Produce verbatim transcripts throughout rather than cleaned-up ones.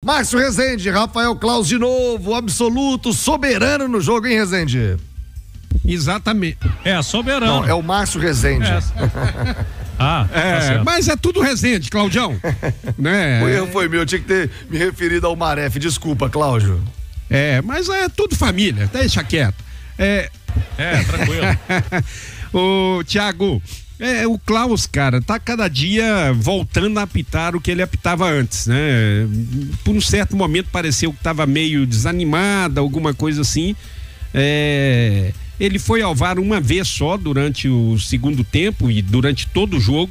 Márcio Rezende, Rafael Claus de novo, absoluto, soberano no jogo, hein, Rezende? Exatamente. É, soberano. Não, é o Márcio Rezende. É. Ah, é, tá mas é tudo Rezende, Claudião. Né? O erro foi meu, eu tinha que ter me referido ao Maref, desculpa, Cláudio. É, mas é tudo família, deixa quieto. É, é tranquilo. Ô, Thiago, é, o Klaus, cara, tá cada dia voltando a apitar o que ele apitava antes, né? Por um certo momento pareceu que tava meio desanimado, alguma coisa assim. É, ele foi ao V A R uma vez só durante o segundo tempo e durante todo o jogo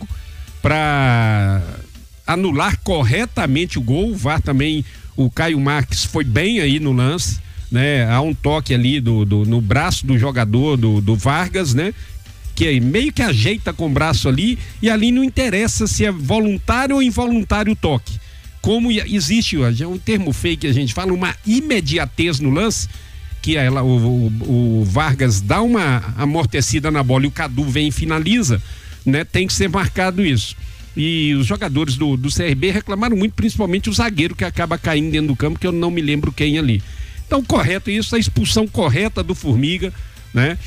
para anular corretamente o gol. O V A R também, o Caio Marques foi bem aí no lance, né? Há um toque ali do, do, no braço do jogador, do, do Vargas, né? Que meio que ajeita com o braço ali, e ali não interessa se é voluntário ou involuntário o toque. Como existe, é um termo feio que a gente fala, uma imediatez no lance, que ela, o, o, o Vargas dá uma amortecida na bola e o Cadu vem e finaliza, né? Tem que ser marcado isso. E os jogadores do, do C R B reclamaram muito, principalmente o zagueiro que acaba caindo dentro do campo, que eu não me lembro quem ali. Então, correto isso, a expulsão correta do Formiga, né?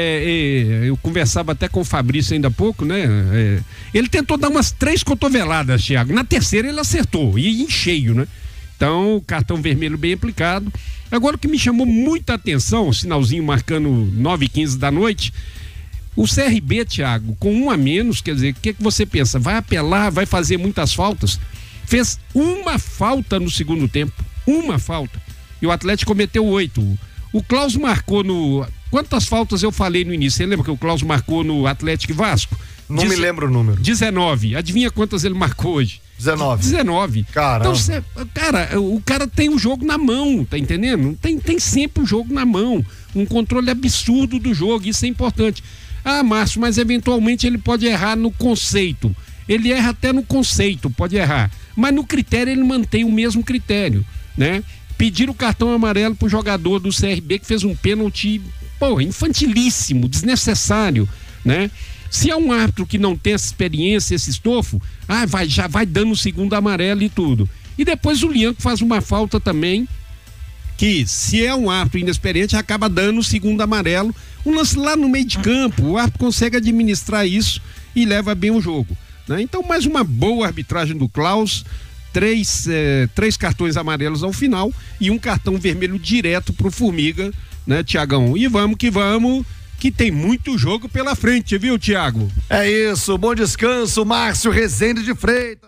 É, é, eu conversava até com o Fabrício ainda há pouco, né? É, ele tentou dar umas três cotoveladas, Thiago. Na terceira ele acertou, e em cheio, né? Então, cartão vermelho bem aplicado. Agora, o que me chamou muita atenção, o sinalzinho marcando nove e quinze da noite, o C R B, Thiago, com um a menos, quer dizer, o que, que você pensa? Vai apelar, vai fazer muitas faltas? Fez uma falta no segundo tempo, uma falta. E o Atlético cometeu oito. O Klaus marcou no... Quantas faltas eu falei no início? Você lembra que o Klaus marcou no Atlético e Vasco? Não Dez... me lembro o número. dezenove. Adivinha quantas ele marcou hoje? dezenove. dezenove. Caramba. Então, cê, cara, o cara tem o jogo na mão, tá entendendo? Tem, tem sempre o jogo na mão. Um controle absurdo do jogo, isso é importante. Ah, Márcio, mas eventualmente ele pode errar no conceito. Ele erra até no conceito, pode errar. Mas no critério ele mantém o mesmo critério, né? Pedir o cartão amarelo pro jogador do C R B que fez um pênalti, pô, infantilíssimo, desnecessário, né? Se é um árbitro que não tem essa experiência, esse estofo, ah, vai, já vai dando o segundo amarelo e tudo. E depois o Lianco faz uma falta também, que se é um árbitro inexperiente, acaba dando o segundo amarelo. Um lance lá no meio de campo, o árbitro consegue administrar isso e leva bem o jogo, né? Então, mais uma boa arbitragem do Klaus. Três, eh, três cartões amarelos ao final e um cartão vermelho direto pro Formiga, né, Tiagão? E vamos que vamos, que tem muito jogo pela frente, viu, Thiago? É isso, bom descanso, Márcio Rezende de Freitas.